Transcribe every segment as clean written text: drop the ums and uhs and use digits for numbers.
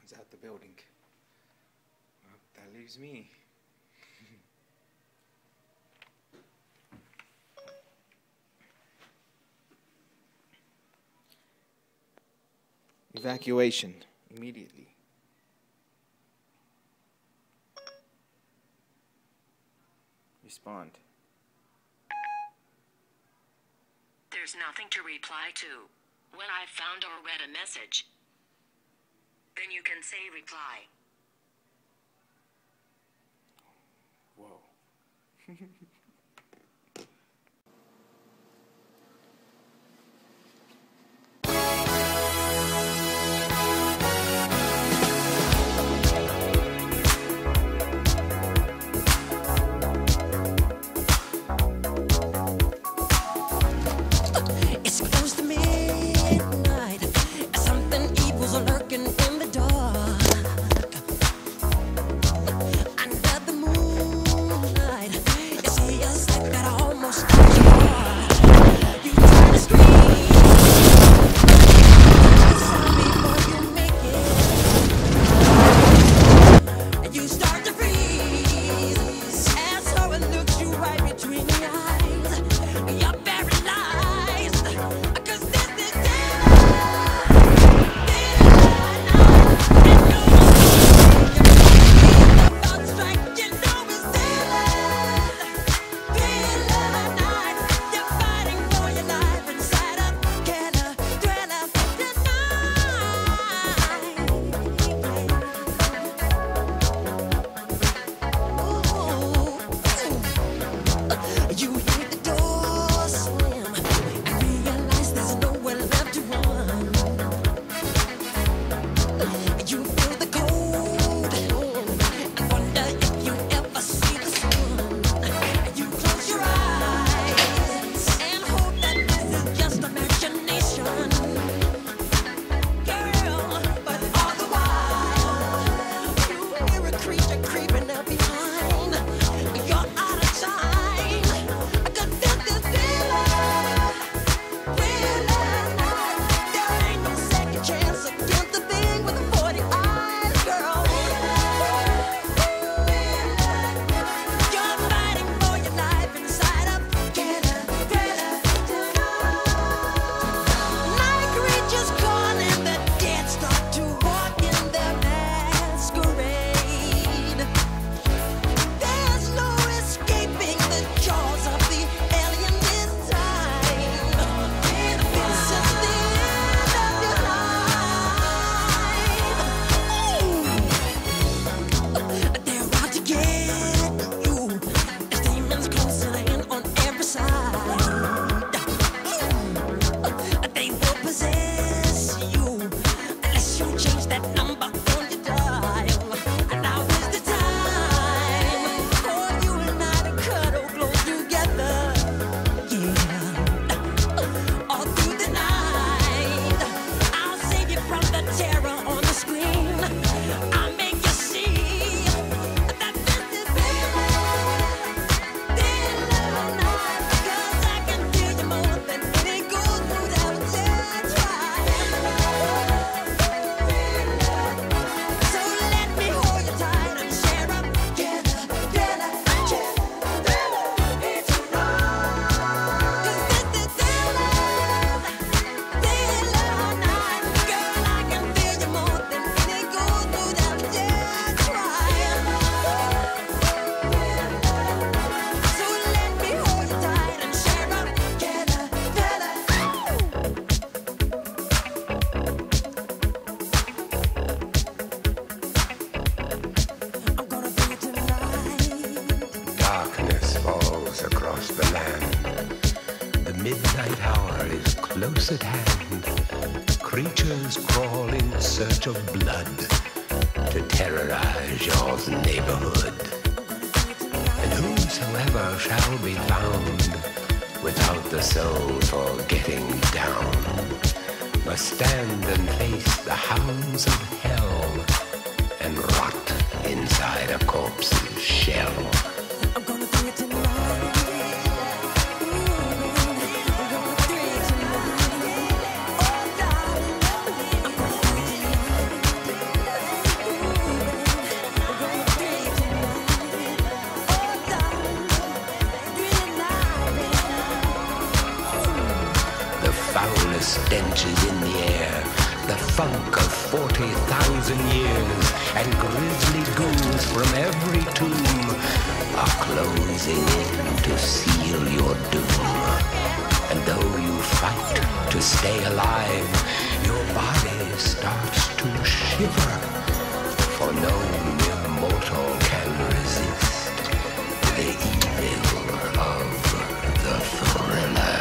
is out the building. Well, that leaves me. Evacuation immediately. Respond. There's nothing to reply to. When I've found or read a message, then you can say reply. Whoa. It's close to midnight. Something evil's lurking in the dark. Under the moonlight, you see a sight that almost stops your heart. You try to scream, before you make it. And you start to freeze as someone looks you right between the eyes. You're paralyzed, 'cause this is you hear the door slam and realize there's nowhere left to run. You feel the cold and wonder if you ever see the sun. You close your eyes and hope that this is just imagination, girl. But all the while, you hear a creature creeping up behind. You're out of time. I could feel this feeling. There ain't no second chance against the thing with the 40 eyes, girl. You're fighting for your life inside of night creatures calling the dead start to walk in their masquerade. There's no escaping the jaws of the alien this time. This is the end of your life. They're out to get you. There's demons closing in on every side. They will possess you unless you change that number on your dial. And now is the time for you and I to cuddle close together. Yeah, all through the night, I'll save you from the terror on the screen. I'll make you see that this is real night, 'cause I can feel you more than any goes without a try. So let me hold you tight and share up together, together, together. It's a night, 'cause this is real night, girl. I can feel you more than any goes without a try. So let me hold you tight and share up together, together. I'm gonna be tonight. Darkness falls across the land. The midnight hour is close at hand. Creatures crawl in search of blood to terrorize your neighborhood. And whosoever shall be found without the soul for getting down must stand and face the hounds of hell and rot inside a corpse's shell. I'm gonna do it tonight. I'm gonna do it tonight. of 40,000 years, and grisly ghouls from every tomb are closing in to seal your doom. And though you fight to stay alive, your body starts to shiver, for no mere mortal can resist the evil of the thriller.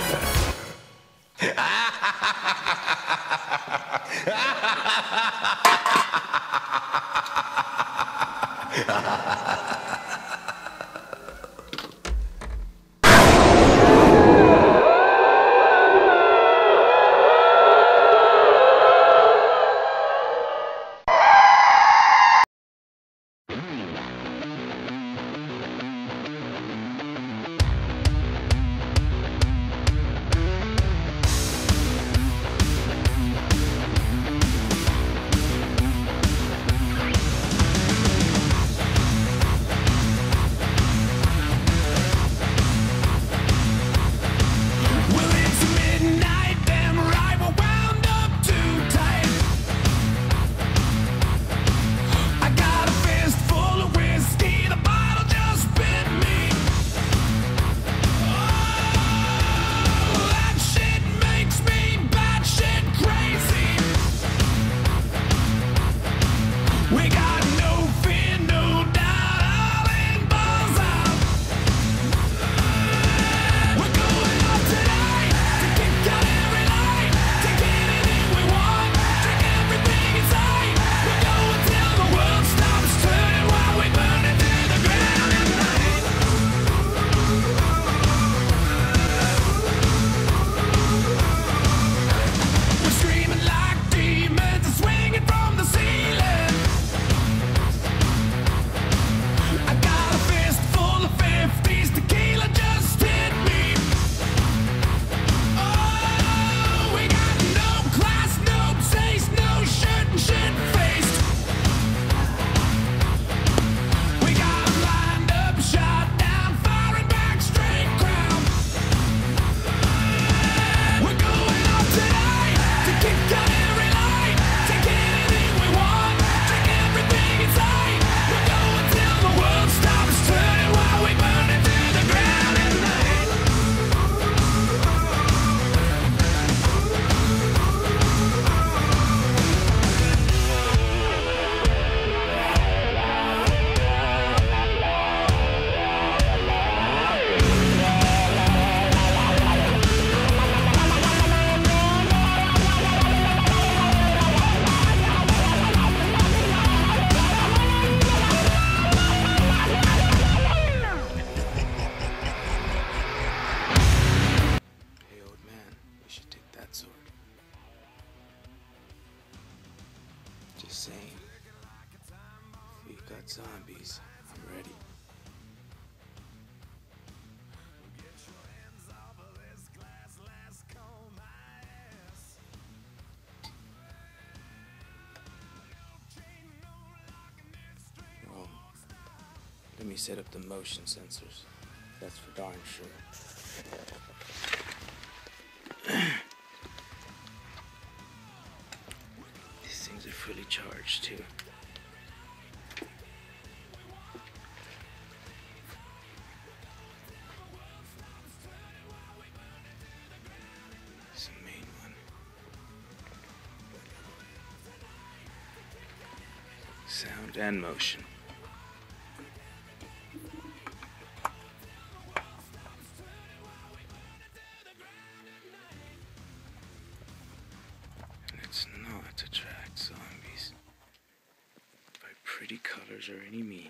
Just saying. If you got zombies, I'm ready. Well, let me set up the motion sensors. That's for darn sure. These things are fully charged too. It's the main one. Sound and motion. It's not to attract zombies by pretty colors or any means.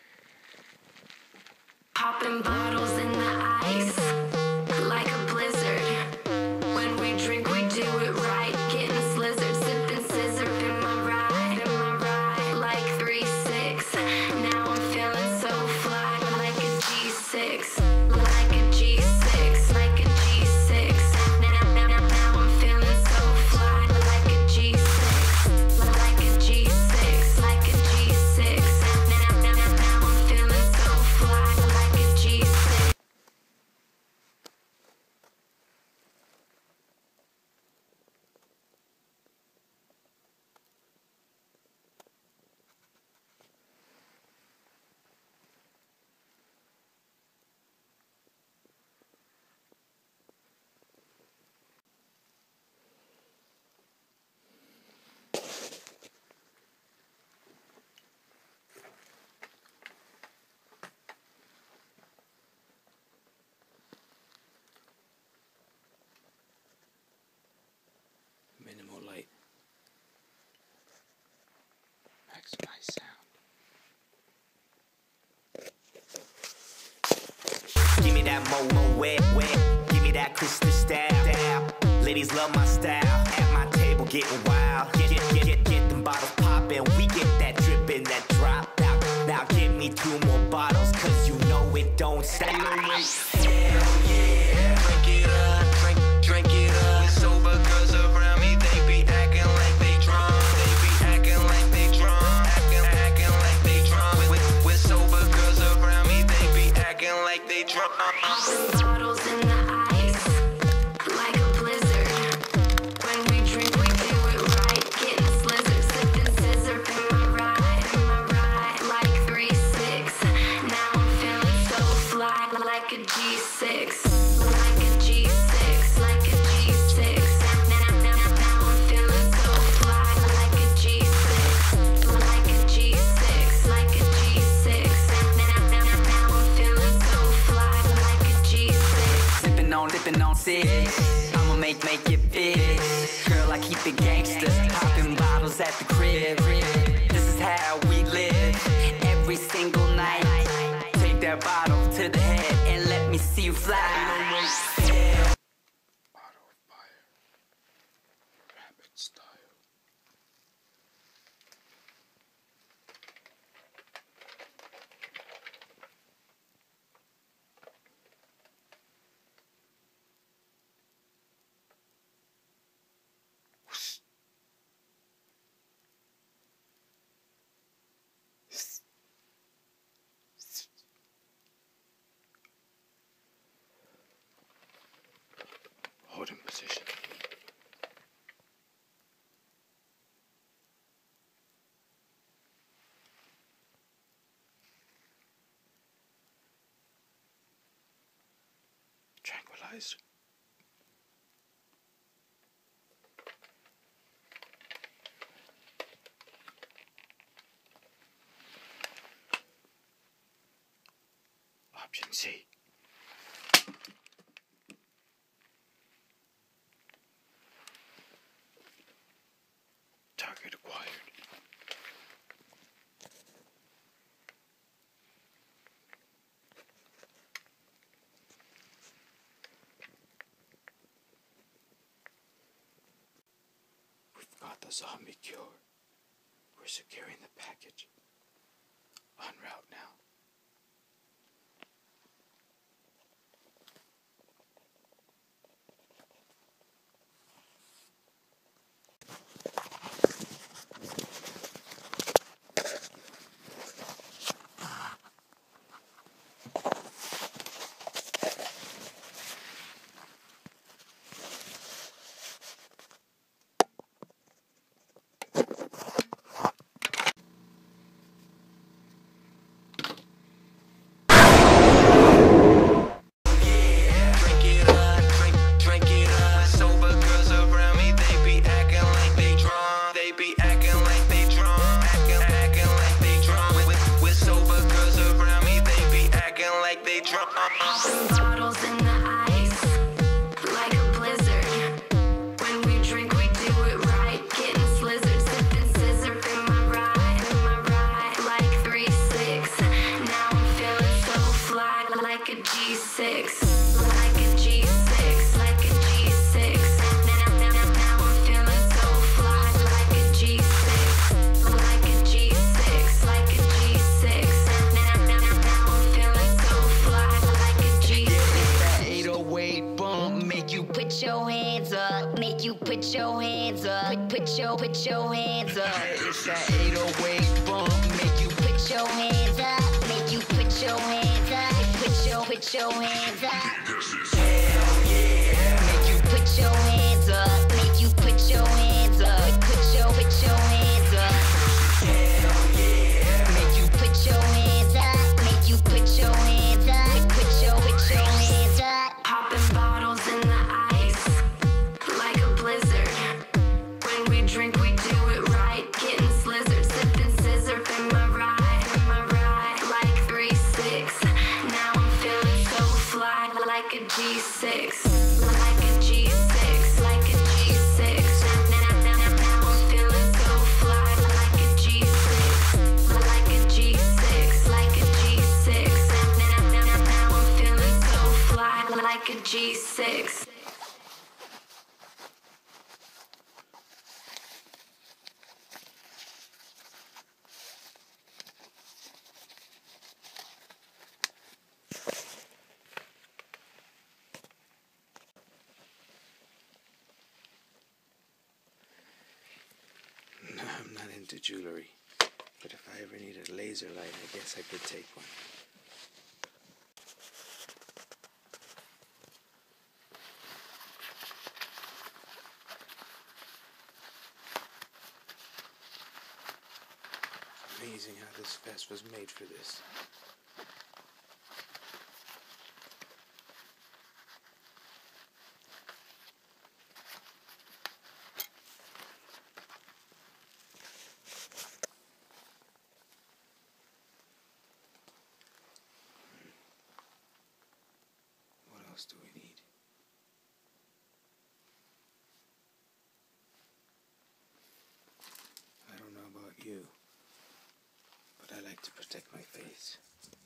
Popping bottles in the ice like a blizzard. When we drink, we do it right. Getting slizzard, sipping scissor in my ride, like 3-6. Now I'm feeling so fly, like a G6, like a G6, like a G6. Now I'm feeling so fly, like a G6, like a G6, like a G6. Now I'm feeling so fly, like a G6. ladies love my style. At my table getting wild. Get them bottles poppin'. We get that drippin', that drop out. Now give me 2 more bottles, cause you know it don't stop. Hell yeah, drink it up, drink it up. With sober girls around me, they be acting like they drunk. They be acting like they drunk, acting like they drunk. With sober girls around me, they be acting like they drunk. Popping bottles in the ice, like a blizzard. When we drink, we do it right. Getting slizzard, sipping scissor in my ride, like 3-6. Now I'm feeling so fly, like a G6, like a G6, like a G6. Now I'm feeling so fly, like a G6, like a G6, like a G6. Now I'm feeling so fly, like a G6. Sippin' on 6. I'ma make it big. Girl, I keep it gangsta. Popping bottles at the crib. This is how we live every single night. Take that bottle to the head and let me see you fly. Auto fire. Rapid style. Hold in position. Tranquilizer. Option C. Target acquired. We've got the zombie cure. We're securing the package. En route now. Popping bottles in the ice, like a blizzard. When we drink, we do it right. Getting slizzard, sipping scissor in my ride, like 3-6. Now I'm feeling so fly, like a G6, like a G6, like a G6. Now I'm feeling so fly, like a G6, like a G6, like a G6. Now I'm feeling so fly, like a G6. That 808 bump make you Put your hands up, make you put your hands up, put your hands up. It's that 808 bump make you Put your hands up, make you put your hands up, put your hands up. hell yeah. Make you put your hands up, make you put your hands up, put your hands up. Hell yeah. Make you put your hands up, make you put your hands up, put your hands up. Popping bottles in the ice, like a blizzard. When we drink, we do it right. Getting slizzard, sipping scissor in my ride, like 3-6. Now I'm feeling so fly, like a G6, like a G6, like a G6. Now I'm feeling so fly, like a G6, like a G6, like a G6. Now I'm feeling so fly, like a G6. I'm not into jewelry, but if I ever need a laser light, I guess I could take one. Amazing how this vest was made for this. What else do we need? I don't know about you, but I like to protect my face.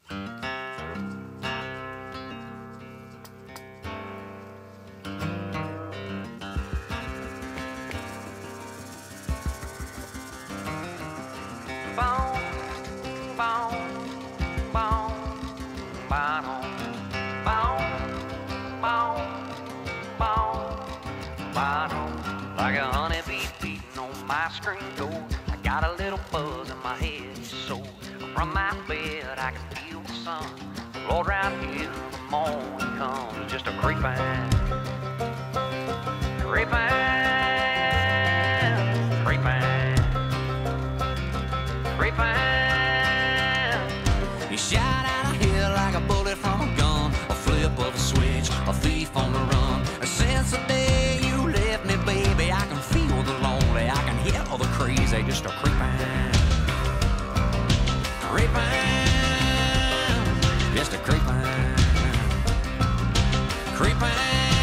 Like a honeybee beating on my screen door, I got a little buzz in my head. So from my bed I can feel the sun. Lord, right here the morning comes, just a creeping, creeping, creeping, creeping. You shot out of here like a bullet from a gun, a flip of a switch, a thief on the run. Since the day you left me, baby, I can feel the lonely, I can hear all the crazy, just a creeping, creeping, just a creeping, creeping.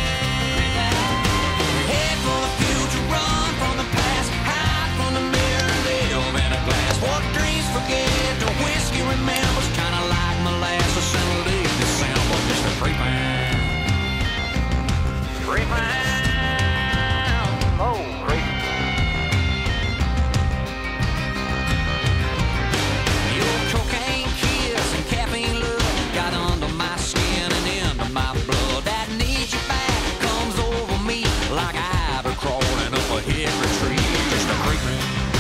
Head for the future, run from the past, hide from the mirror, live in a glass. What dreams forget, the whiskey remembers, kinda like molasses in late December, just a creeping. Creeping, oh, creeping. Your cocaine kiss and caffeine love got under my skin and into my blood. That needs you back comes over me like ivy crawling up a hickory tree. Just a creeping,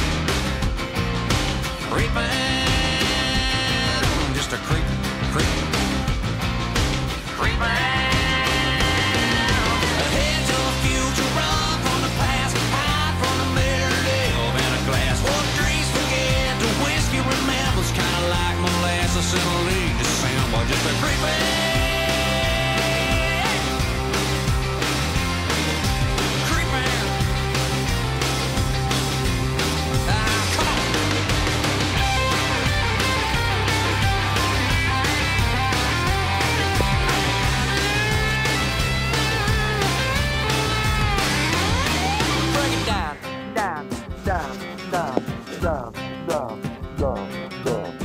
creeping, just a creeping, creeping, creeping. In late December, just a creeping, creeping. Come on. Break it down, down, down, down, down, down, down, down.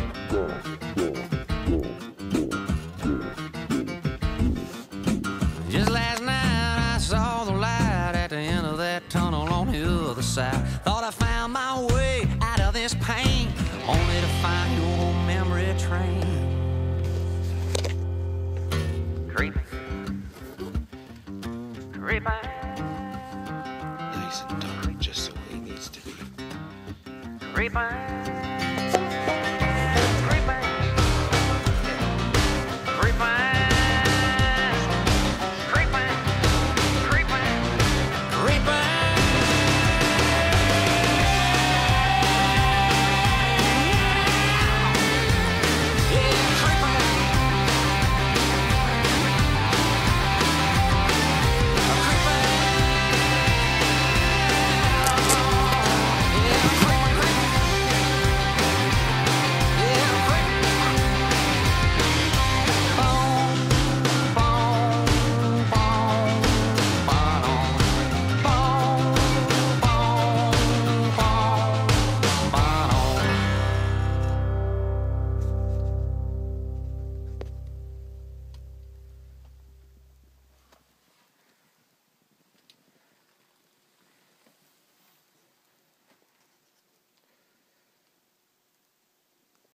Just last night I saw the light at the end of that tunnel on the other side. Thought I found my way out of this pain, only to find your memory train. Creeping, creeping. Nice and dark, just the way it needs to be. Creeping.